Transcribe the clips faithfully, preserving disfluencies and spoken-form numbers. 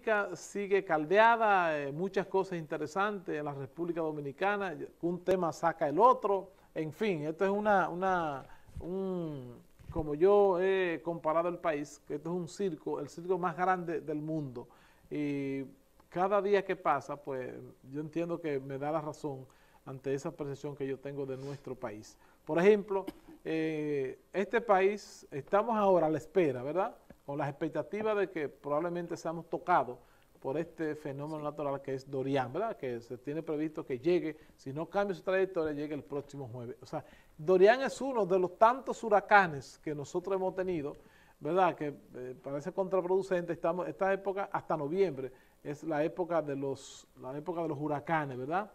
Dominica sigue caldeada, eh, muchas cosas interesantes en la República Dominicana, un tema saca el otro, en fin, esto es una, una un, como yo he comparado el país, que esto es un circo, el circo más grande del mundo, y cada día que pasa, pues yo entiendo que me da la razón ante esa percepción que yo tengo de nuestro país. Por ejemplo, eh, este país, estamos ahora a la espera, ¿verdad?, con las expectativas de que probablemente seamos tocados por este fenómeno natural que es Dorian, ¿verdad?, que se tiene previsto que llegue, si no cambia su trayectoria, llegue el próximo jueves. O sea, Dorian es uno de los tantos huracanes que nosotros hemos tenido, ¿verdad?, que eh, parece contraproducente. Estamos, esta época, hasta noviembre, es la época de los, la época de los huracanes, ¿verdad?,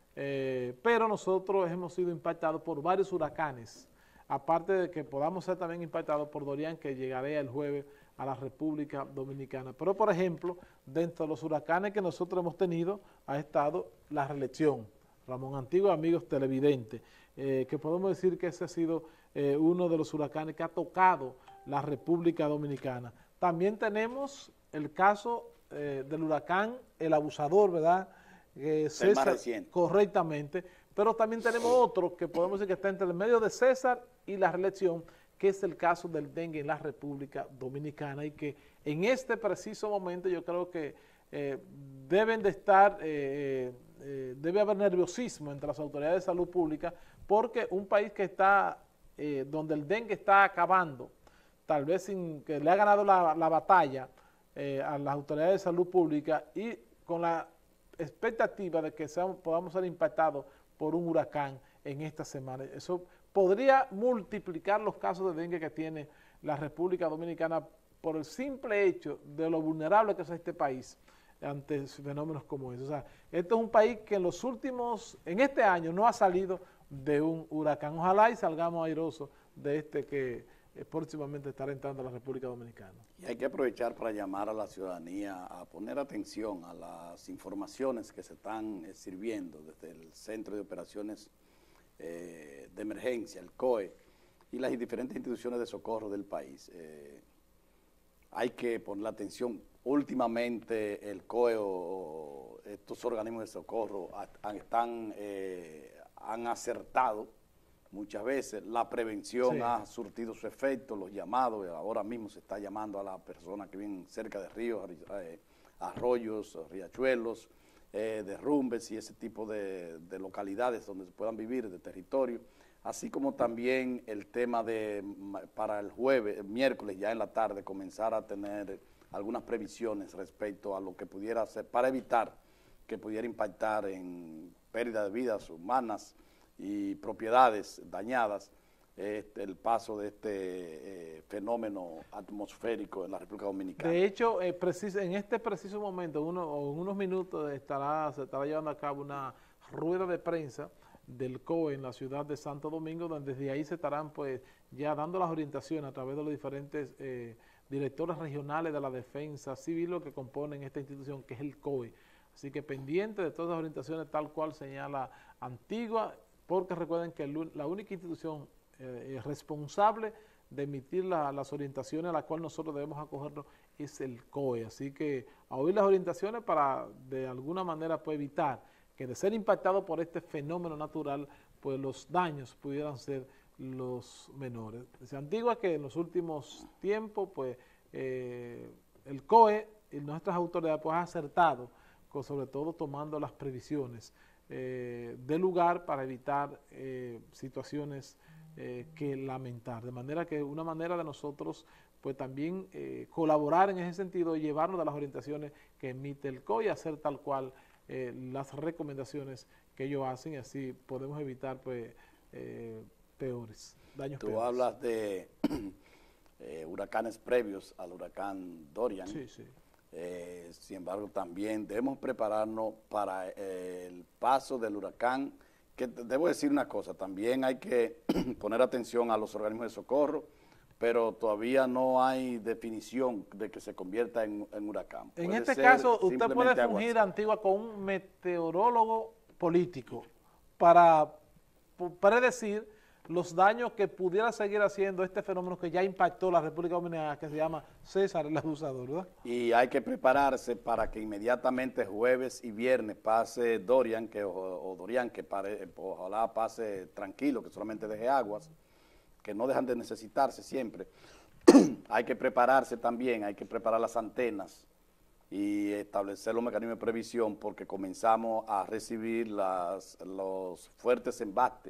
eh, pero nosotros hemos sido impactados por varios huracanes, aparte de que podamos ser también impactados por Dorian, que llegará el jueves a la República Dominicana. Pero, por ejemplo, dentro de los huracanes que nosotros hemos tenido, ha estado la reelección. Ramón Antiguo, amigos televidentes, eh, que podemos decir que ese ha sido eh, uno de los huracanes que ha tocado la República Dominicana. También tenemos el caso eh, del huracán El Abusador, ¿verdad?, Eh, César, correctamente, pero también tenemos otro que podemos decir que está entre el medio de César y la reelección, que es el caso del dengue en la República Dominicana, y que en este preciso momento yo creo que eh, deben de estar, eh, eh, debe haber nerviosismo entre las autoridades de salud pública, porque un país que está, eh, donde el dengue está acabando, tal vez sin que le ha ganado la, la batalla eh, a las autoridades de salud pública, y con la expectativa de que seamos, podamos ser impactados por un huracán en esta semana. Eso podría multiplicar los casos de dengue que tiene la República Dominicana por el simple hecho de lo vulnerable que es este país ante fenómenos como ese. O sea, esto es un país que en los últimos, en este año no ha salido de un huracán. Ojalá y salgamos airosos de este que Eh, próximamente estará entrando a la República Dominicana. Y hay que aprovechar para llamar a la ciudadanía a poner atención a las informaciones que se están eh, sirviendo desde el Centro de Operaciones eh, de Emergencia, el C O E, y las diferentes instituciones de socorro del país. Eh, hay que poner atención. Últimamente el C O E o, o estos organismos de socorro han, están, eh, han acertado muchas veces. La prevención sí. ha surtido su efecto, los llamados, ahora mismo se está llamando a las personas que viven cerca de ríos, eh, arroyos, riachuelos, eh, derrumbes y ese tipo de, de localidades donde se puedan vivir, de territorio, así como también el tema de, para el jueves, el miércoles ya en la tarde, comenzar a tener algunas previsiones respecto a lo que pudiera hacer, para evitar que pudiera impactar en pérdida de vidas humanas y propiedades dañadas, este, el paso de este eh, fenómeno atmosférico en la República Dominicana. De hecho, eh, preciso, en este preciso momento, uno, o en unos minutos, estará, se estará llevando a cabo una rueda de prensa del C O E en la ciudad de Santo Domingo, donde desde ahí se estarán pues ya dando las orientaciones a través de los diferentes eh, directores regionales de la defensa civil, lo que componen esta institución, que es el C O E. Así que pendiente de todas las orientaciones tal cual señala Antigua, porque recuerden que la única institución eh, responsable de emitir la, las orientaciones a las cuales nosotros debemos acogernos es el C O E. Así que a oír las orientaciones para de alguna manera pues, evitar que de ser impactado por este fenómeno natural, pues los daños pudieran ser los menores. Se Antigua que en los últimos tiempos pues eh, el C O E y nuestras autoridades pues han acertado, con, sobre todo tomando las previsiones Eh, de lugar para evitar eh, situaciones eh, que lamentar. De manera que una manera de nosotros pues también eh, colaborar en ese sentido y llevarnos de las orientaciones que emite el C O E y hacer tal cual eh, las recomendaciones que ellos hacen, y así podemos evitar pues eh, peores, daños Tú peores. hablas de eh, huracanes previos al huracán Dorian. Sí, sí. Eh, sin embargo, también debemos prepararnos para eh, el paso del huracán, que debo decir una cosa, también hay que poner atención a los organismos de socorro, pero todavía no hay definición de que se convierta en, en huracán. En puede este caso, usted puede fungir, Antigua, con un meteorólogo político para predecir los daños que pudiera seguir haciendo este fenómeno que ya impactó la República Dominicana, que se llama César el Abusador, ¿verdad? Y hay que prepararse para que inmediatamente jueves y viernes pase Dorian, que, o, o Dorian, que pare, ojalá pase tranquilo, que solamente deje aguas, que no dejan de necesitarse siempre. Hay que prepararse también, hay que preparar las antenas y establecer los mecanismos de previsión, porque comenzamos a recibir las, los fuertes embates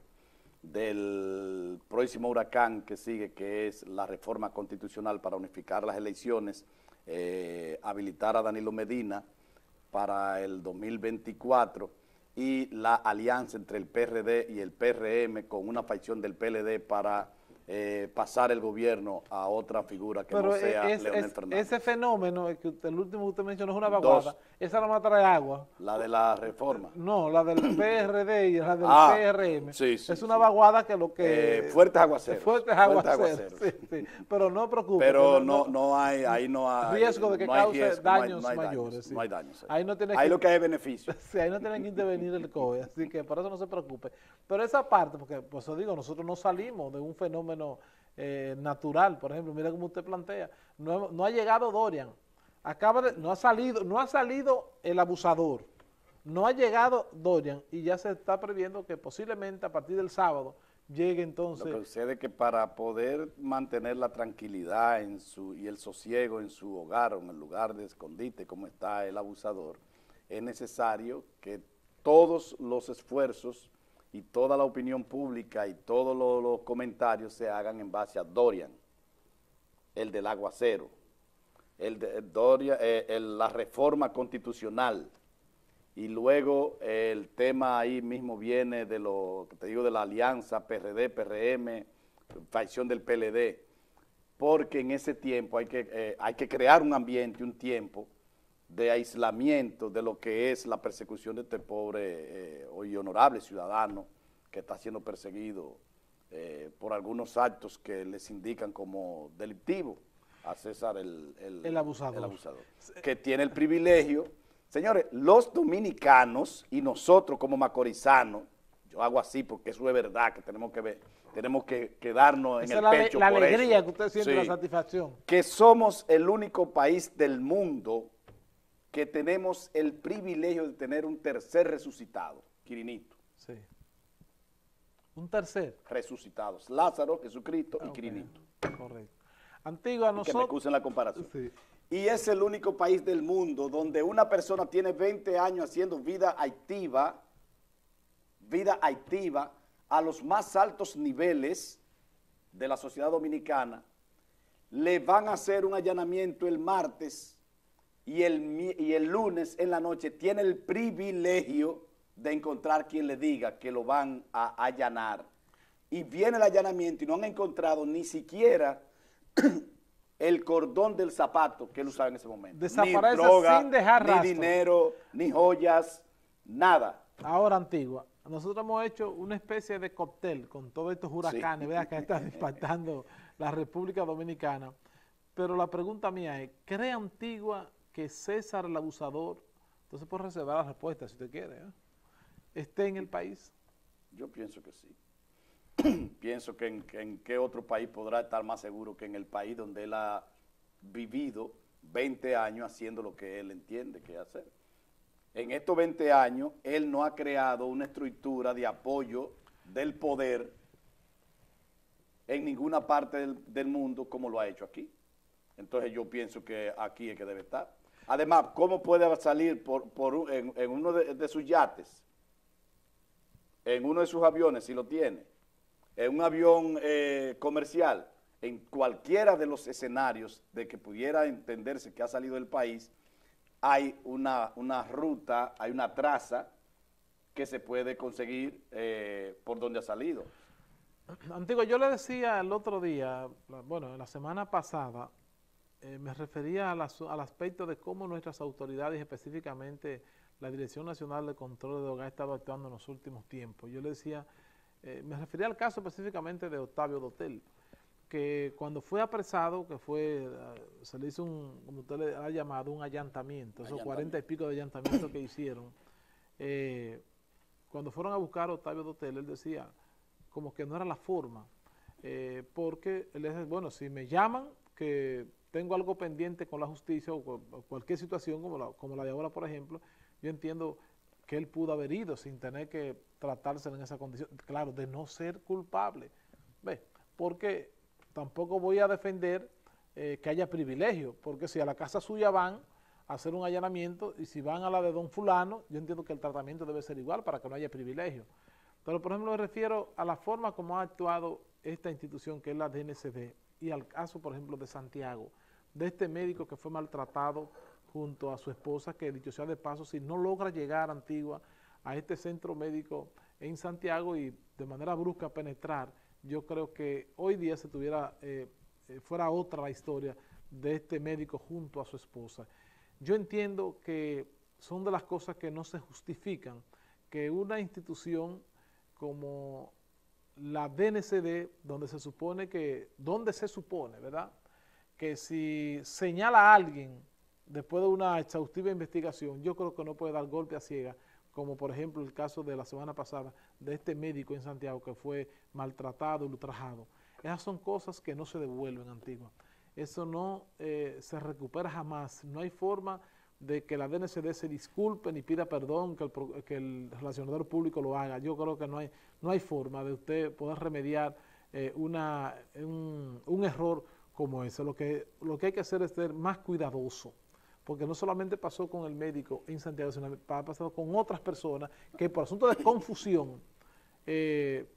del próximo huracán que sigue, que es la reforma constitucional para unificar las elecciones, eh, habilitar a Danilo Medina para el dos mil veinticuatro y la alianza entre el P R D y el P R M con una facción del P L D para eh, pasar el gobierno a otra figura que Pero no sea es, Leonel es, Fernández. ese fenómeno, el, que usted, el último que usted mencionó es una vaguada, Dos. esa no trae agua. La de la reforma. No, la del P R D y la del Ah, P R M. sí, sí, es una sí. vaguada que lo que... Eh, fuertes aguaceros. Fuertes Fuertes aguaceros, aguaceros. sí, sí. Pero no preocupe. Pero que no, no hay, ahí no hay riesgo de que no hay cause riesgo, no hay- daños no hay mayores. daños, sí. no hay daños. eh. Ahí no tiene Ahí que... lo que hay es beneficio. Sí, ahí no tiene que intervenir el C O E, así que por eso no se preocupe. Pero esa parte, porque pues os digo, nosotros no salimos de un fenómeno eh, natural, por ejemplo, mira como usted plantea, no, no ha llegado Dorian, acaba de, no ha salido, no ha salido el abusador, no ha llegado Dorian y ya se está previendo que posiblemente a partir del sábado llegue entonces... Lo que sucede es que para poder mantener la tranquilidad en su, y el sosiego en su hogar o en el lugar de escondite como está el abusador, es necesario que todos los esfuerzos y toda la opinión pública y todos los, los comentarios se hagan en base a Dorian, el del aguacero, el de Dorian, eh, el- la reforma constitucional, y luego eh, el tema ahí mismo viene de lo que te digo de la alianza P R D, P R M, facción del P L D, porque en ese tiempo hay que, eh, hay que crear un ambiente, un tiempo de aislamiento de lo que es la persecución de este pobre eh, y honorable ciudadano que está siendo perseguido eh, por algunos actos que les indican como delictivo a César el, el, El abusador. el abusador, que tiene el privilegio. Señores, los dominicanos y nosotros como macorizanos, yo hago así porque eso es verdad, que tenemos que ver, tenemos que quedarnos en Esa el es la, pecho la por alegría eso. que usted siente, Sí. la satisfacción. Que somos el único país del mundo que tenemos el privilegio de tener un tercer resucitado, Quirinito. Sí. Un tercer. Resucitados, Lázaro, Jesucristo y Ok, Quirinito. correcto. Antigua, Y que me nosotros... excusen la comparación. Sí. Y es el único país del mundo donde una persona tiene veinte años haciendo vida activa, vida activa a los más altos niveles de la sociedad dominicana, le van a hacer un allanamiento el martes y el, mi- y el lunes en la noche tiene el privilegio de encontrar quien le diga que lo van a allanar. Y viene el allanamiento y no han encontrado ni siquiera el cordón del zapato que él usaba en ese momento. Desaparece ni droga, sin dejar ni rastro. dinero, ni joyas, nada. Ahora, Antigua, nosotros hemos hecho una especie de cóctel con todos estos huracanes, Sí. ¿verdad? Que están impactando la República Dominicana. Pero la pregunta mía es, ¿cree Antigua que César el Abusador, entonces puede reservar la respuesta si usted quiere, ¿eh? esté en el país? Yo pienso que sí. Pienso que en, que en qué otro país podrá estar más seguro que en el país donde él ha vivido veinte años haciendo lo que él entiende que hacer. En estos veinte años, él no ha creado una estructura de apoyo del poder en ninguna parte del, del mundo como lo ha hecho aquí. Entonces yo pienso que aquí es que debe estar. Además, ¿cómo puede salir por, por un- en, en uno de, de sus yates, en uno de sus aviones, si lo tiene, en un avión eh, comercial, en cualquiera de los escenarios de que pudiera entenderse que ha salido del país, hay una, una ruta, hay una traza que se puede conseguir eh, por donde ha salido. Antigua, yo le decía el otro día, la- bueno, la semana pasada, eh, me refería al, asu- al aspecto de cómo nuestras autoridades, específicamente la Dirección Nacional de Control de Drogas, ha estado actuando en los últimos tiempos. Yo le decía, eh, me refería al caso específicamente de Octavio Dotel, que cuando fue apresado, que fue, eh, se le hizo un, como usted le ha llamado, un allantamiento, esos Allantamiento. cuarenta y pico de allantamientos que hicieron, eh, cuando fueron a buscar a Octavio Dotel, él decía, como que no era la forma, eh, porque él dice, bueno, si me llaman, que tengo algo pendiente con la justicia o, o cualquier situación como la, como la de ahora, por ejemplo, yo entiendo que él pudo haber ido sin tener que tratarse en esa condición, claro, de no ser culpable, ¿ves? Porque tampoco voy a defender eh, que haya privilegio, porque si a la casa suya van a hacer un allanamiento y si van a la de don fulano, yo entiendo que el tratamiento debe ser igual para que no haya privilegio. Pero, por ejemplo, me refiero a la forma como ha actuado esta institución que es la D N C D y al caso, por ejemplo, de Santiago, de este médico que fue maltratado junto a su esposa, que dicho sea de paso, si no logra llegar a Antigua, a este centro médico en Santiago y de manera brusca penetrar, yo creo que hoy día se tuviera, eh, fuera otra la historia de este médico junto a su esposa. Yo entiendo que son de las cosas que no se justifican, que una institución como la D N C D, donde se supone que, donde se supone, ¿verdad?, que si señala a alguien después de una exhaustiva investigación, yo creo que no puede dar golpe a ciega, como por ejemplo el caso de la semana pasada de este médico en Santiago que fue maltratado, ultrajado. Esas son cosas que no se devuelven, Antigua. Eso no eh, se recupera jamás. No hay forma de que la D N C D se disculpe ni pida perdón, que el, que el relacionador público lo haga. Yo creo que no hay, no hay forma de usted poder remediar eh, una, un, un error como ese. Lo que, lo que hay que hacer es ser más cuidadoso, porque no solamente pasó con el médico en Santiago, sino ha pasado con otras personas que por asunto de confusión eh,